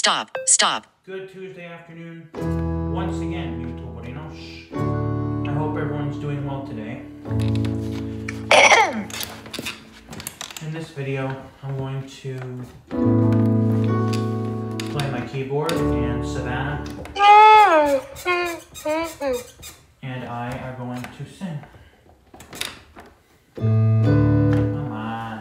Stop. Good Tuesday afternoon, once again, YouTuberinos. I hope everyone's doing well today. In this video, I'm going to play my keyboard, and Savanna and I are going to sing. Come on.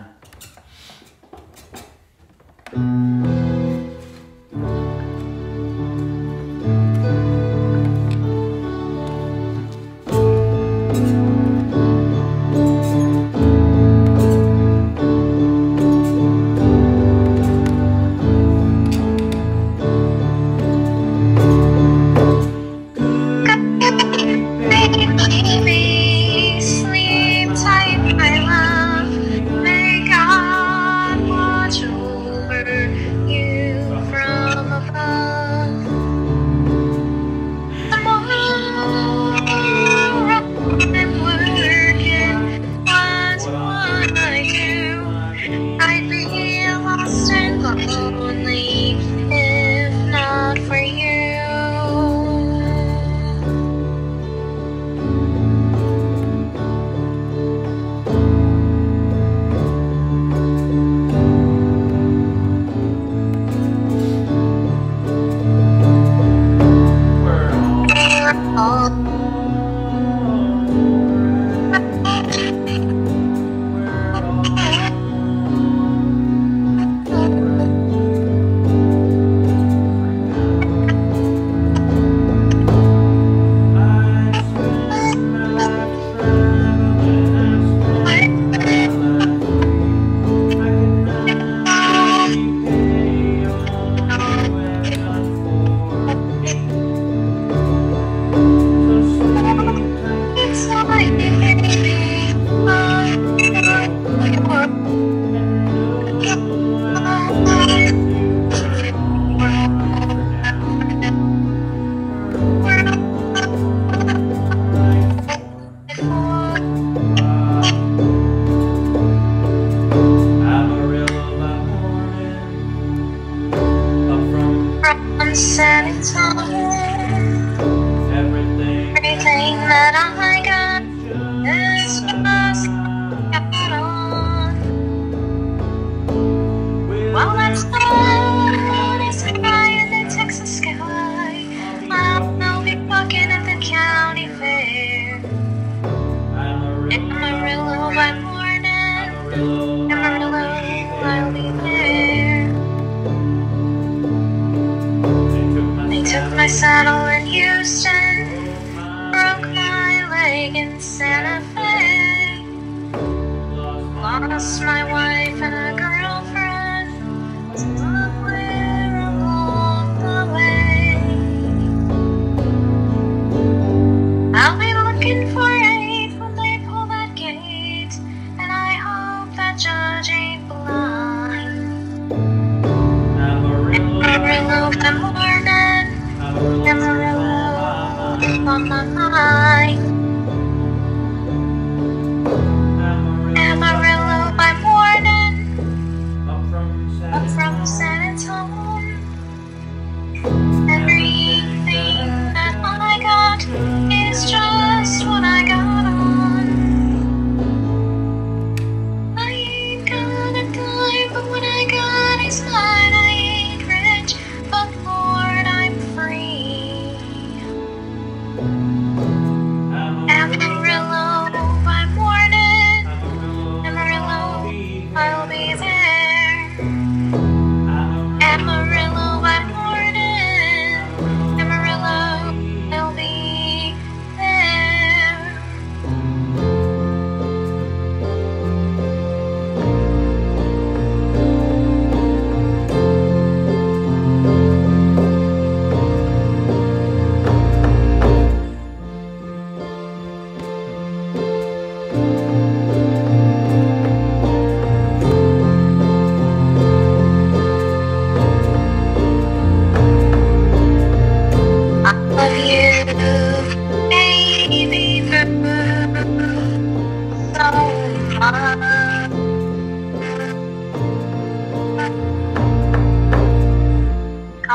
Everything that I got is just got on. Well, that's not as high in the Texas sky. I'll be walking at the county fair. Amarillo by morning, Amarillo, I'll be there. They took my saddle in Houston, broke my leg in Santa Fe, lost my wife and a girlfriend somewhere along the way. I'll be looking for 8 when they pull that gate, and I hope that judge ain't blind. Amarillo by morning, Amarillo on my mind. Amarillo by morning, up from San Antonio. Everything that I got is just what I got on. I ain't got a dime, but what I got is mine. I ain't rich, but Lord, I'm free.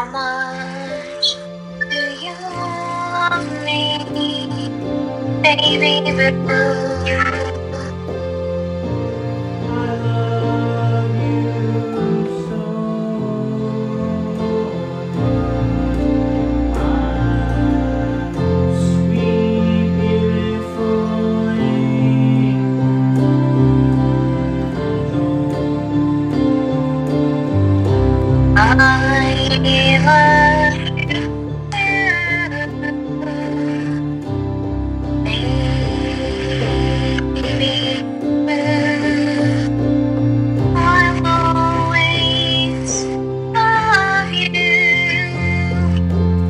How much do you love me, baby boo? I love you so much. Sweet, beautiful angel. I love you, baby boo. I'll always love you.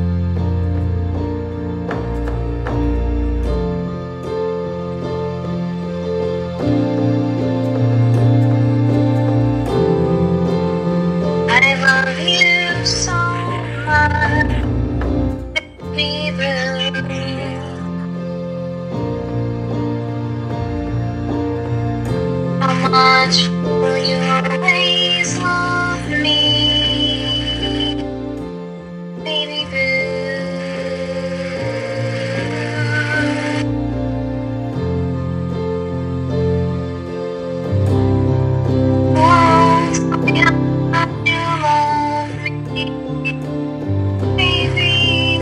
I love you so much, baby boo. How much will you always love me, baby boo? Won't you love me, baby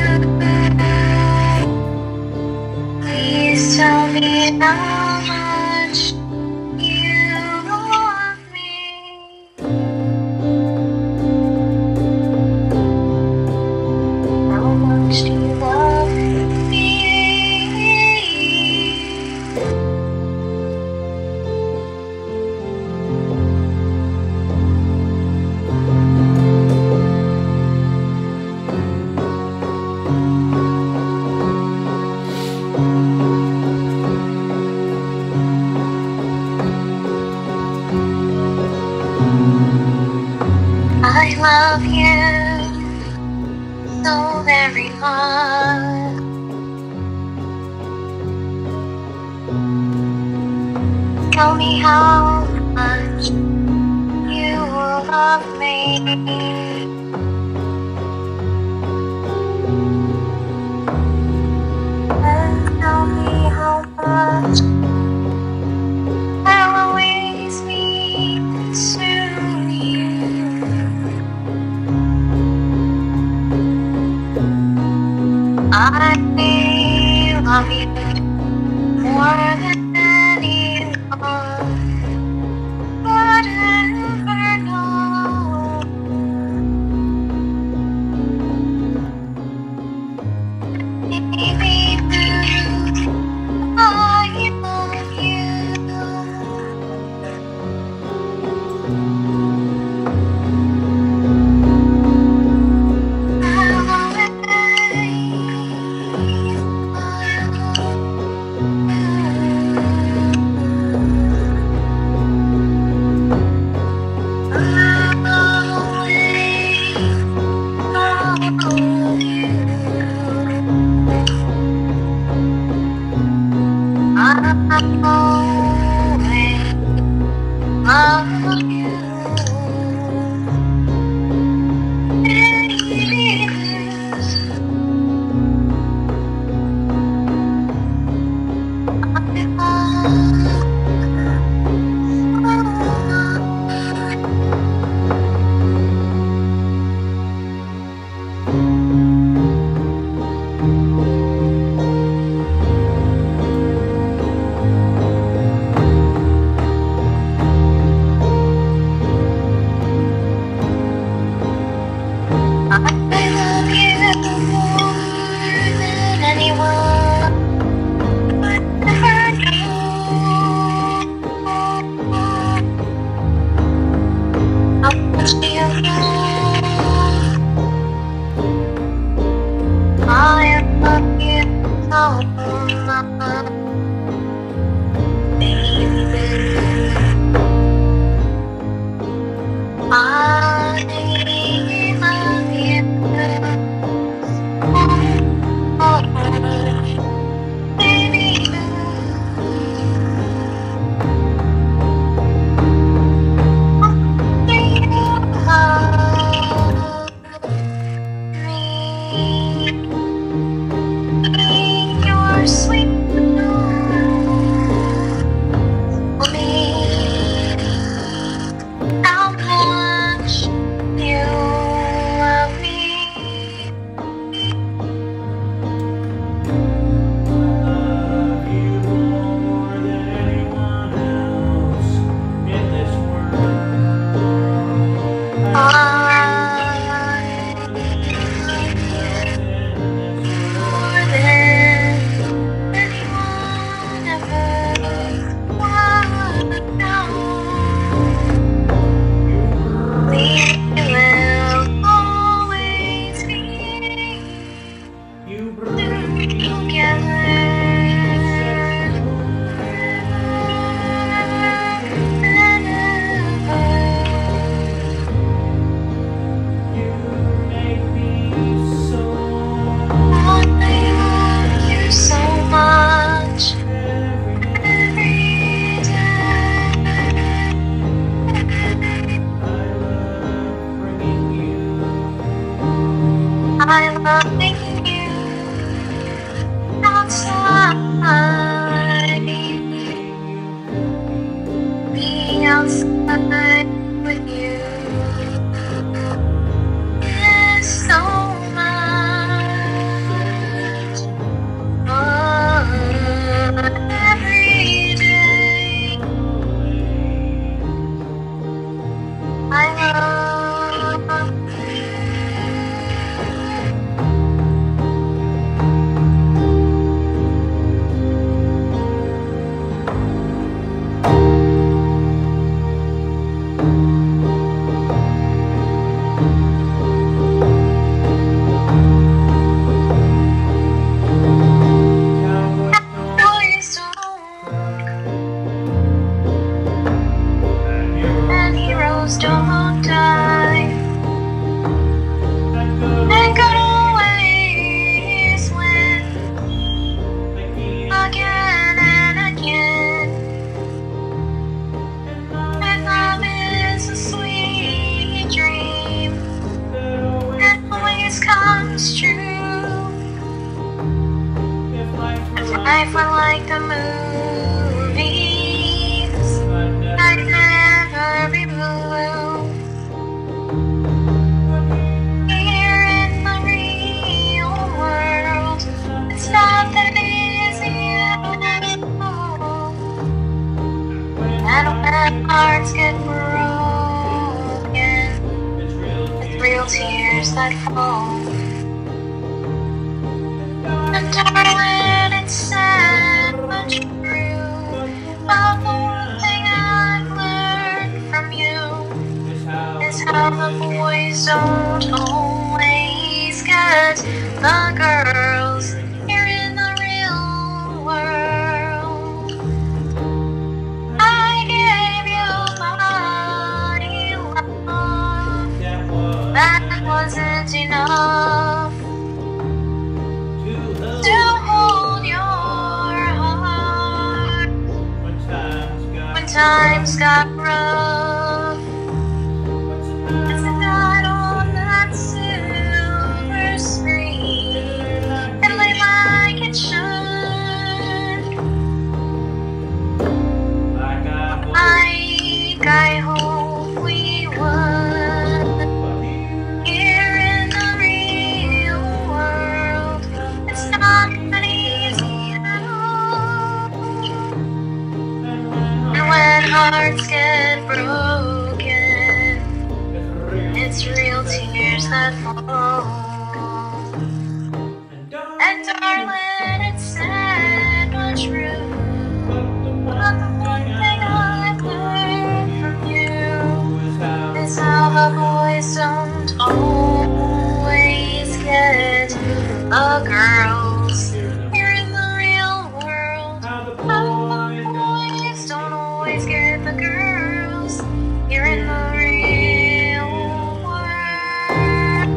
boo? Please tell me how much you love me. How much do you love me? I love you so very much. Tell me how much you will love me. And tell me how much I'll always be to you. I love you more than anyone could ever know. Baby boo, I love you. I'll always love you. I love you outside, being outside with you is so much fun. Every day I love you. Boys don't, and heroes don't die, and good always win again and again. And love is a sweet dream that always comes true. If life were like the movies, I'd never be blue. Here in the real world, it's not that easy at all. And when hearts get broken, it's real tears that fall. And darling, it's sad but true, but the one thing I've learned from you is how the boys don't always get the girls here in the real world. I gave you my love, that wasn't enough to hold your heart when times got rough. As I got on that silver screen and lay like it should, like I hope we would. Here in the real world, it's not that easy at all. And when hearts get broken, it's real tears that fall. And darling, it's sad but true, but the one thing I've learned from you is how the boys don't always get the girls here in the real world. How the boys don't always get the girls here in the real world.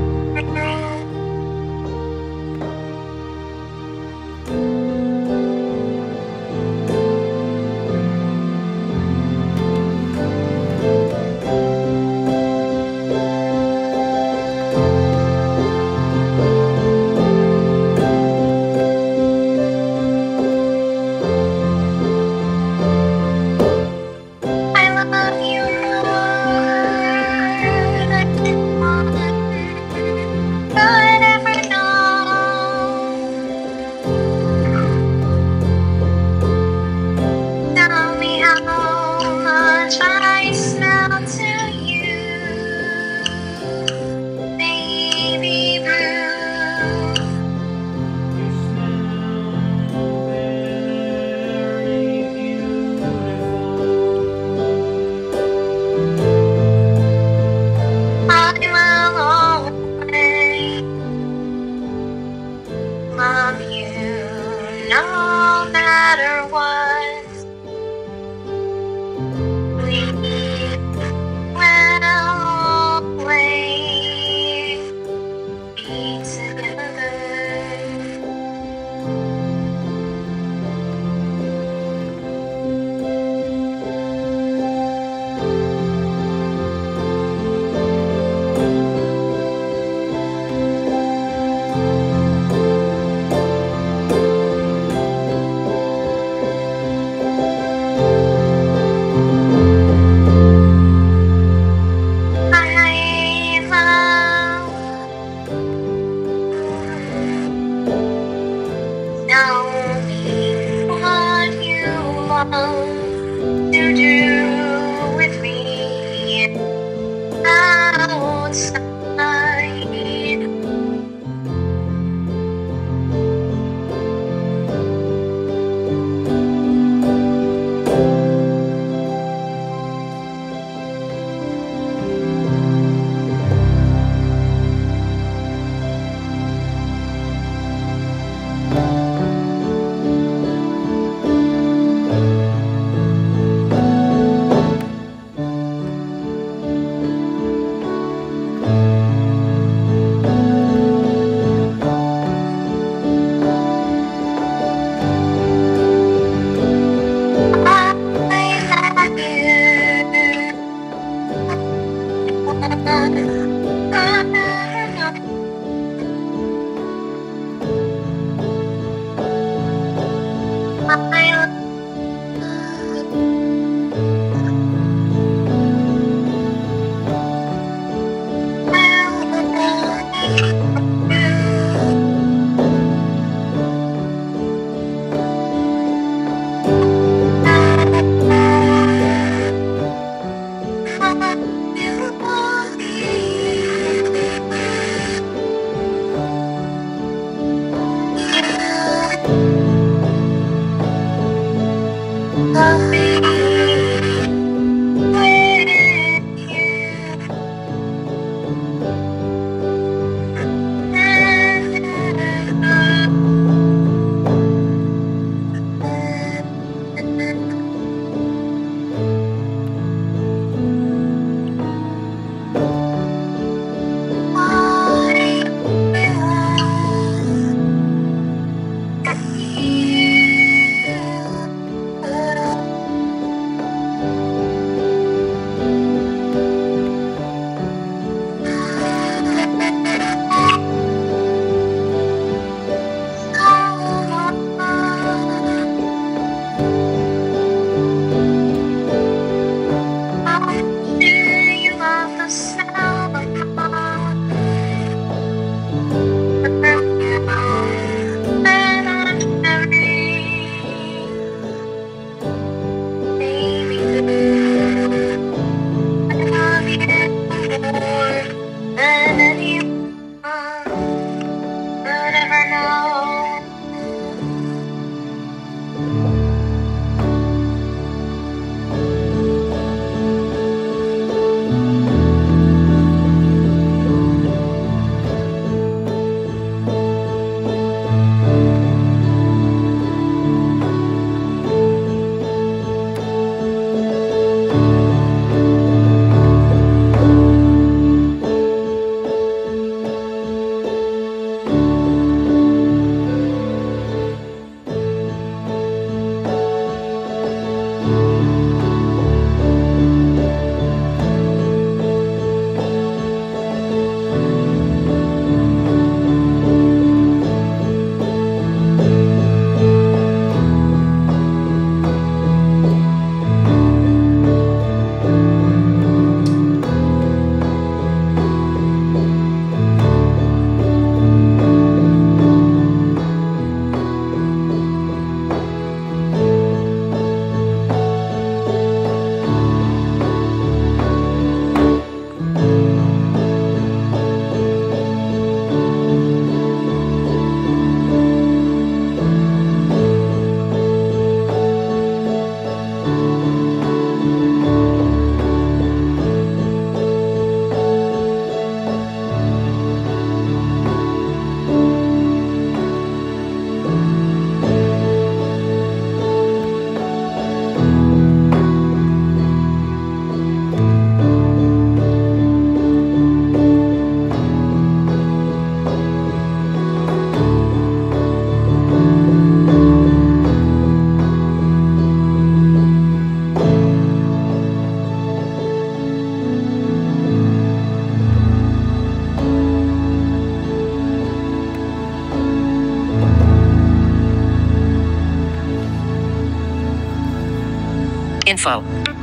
Info.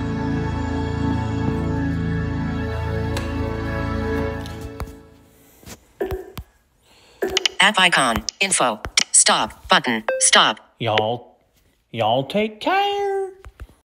App icon. Info. Stop. Button. Stop. Y'all take care.